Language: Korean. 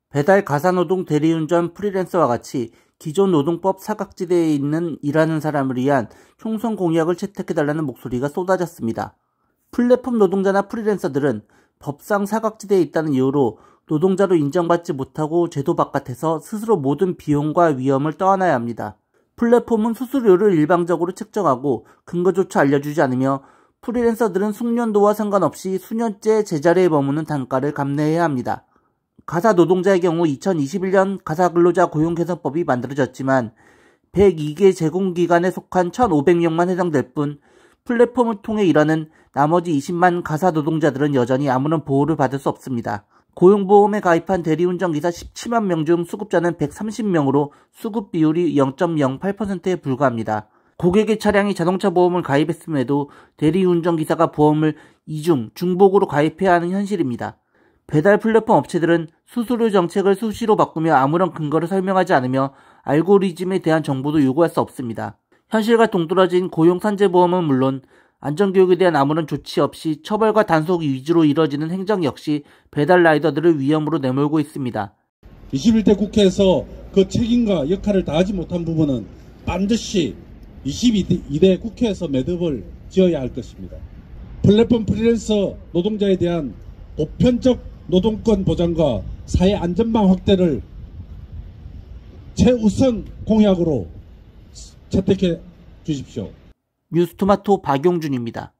배달 가사노동 대리운전 프리랜서와 같이 기존 노동법 사각지대에 있는 일하는 사람을 위한 총선 공약을 채택해달라는 목소리가 쏟아졌습니다. 플랫폼 노동자나 프리랜서들은 법상 사각지대에 있다는 이유로 노동자로 인정받지 못하고 제도 바깥에서 스스로 모든 비용과 위험을 떠안아야 합니다. 플랫폼은 수수료를 일방적으로 책정하고 근거조차 알려주지 않으며 프리랜서들은 숙련도와 상관없이 수년째 제자리에 머무는 단가를 감내해야 합니다. 가사 노동자의 경우 2021년 가사근로자 고용개선법이 만들어졌지만 102개 제공기관에 속한 1,500명만 해당될 뿐 플랫폼을 통해 일하는 나머지 20만 가사 노동자들은 여전히 아무런 보호를 받을 수 없습니다. 고용보험에 가입한 대리운전기사 17만 명 중 수급자는 130명으로 수급 비율이 0.08%에 불과합니다. 고객의 차량이 자동차 보험을 가입했음에도 대리운전기사가 보험을 이중, 중복으로 가입해야 하는 현실입니다. 배달 플랫폼 업체들은 수수료 정책을 수시로 바꾸며 아무런 근거를 설명하지 않으며 알고리즘에 대한 정보도 요구할 수 없습니다. 현실과 동떨어진 고용산재보험은 물론 안전교육에 대한 아무런 조치 없이 처벌과 단속 위주로 이뤄지는 행정 역시 배달 라이더들을 위험으로 내몰고 있습니다. 21대 국회에서 그 책임과 역할을 다하지 못한 부분은 반드시 22대 국회에서 매듭을 지어야 할 것입니다. 플랫폼 프리랜서 노동자에 대한 보편적 노동권 보장과 사회 안전망 확대를 최우선 공약으로 채택해 주십시오. 뉴스토마토 박용준입니다.